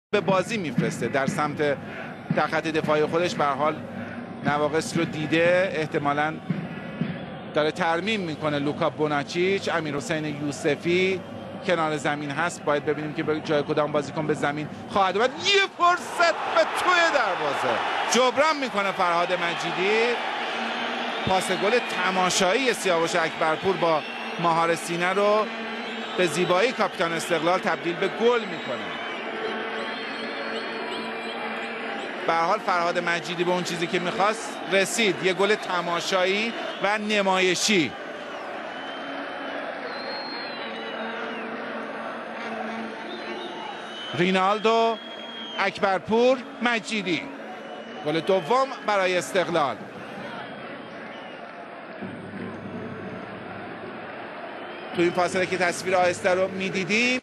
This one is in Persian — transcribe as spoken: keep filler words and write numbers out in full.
به بازی میفرسته در سمت در خط دفاعی خودش. به هر حال نواقص رو دیده، احتمالاً داره ترمیم میکنه لوکا بوناچیچ. امیرحسین یوسفی کنار زمین هست، باید ببینیم که به جای کدام بازیکن به زمین خواهد اومد. یه فرصت به توی دروازه جبران میکنه فرهاد مجیدی. پاس گل تماشایی سیاوش اکبرپور با مهار سینه رو به زیبایی کاپیتان استقلال تبدیل به گل میکنه. به هر حال فرهاد مجیدی به اون چیزی که میخواست رسید، یه گل تماشایی و نمایشی. رینالدو، اکبرپور، مجیدی، گل دوم برای استقلال. تو این فاصله که تصویر آهسته رو میدیدیم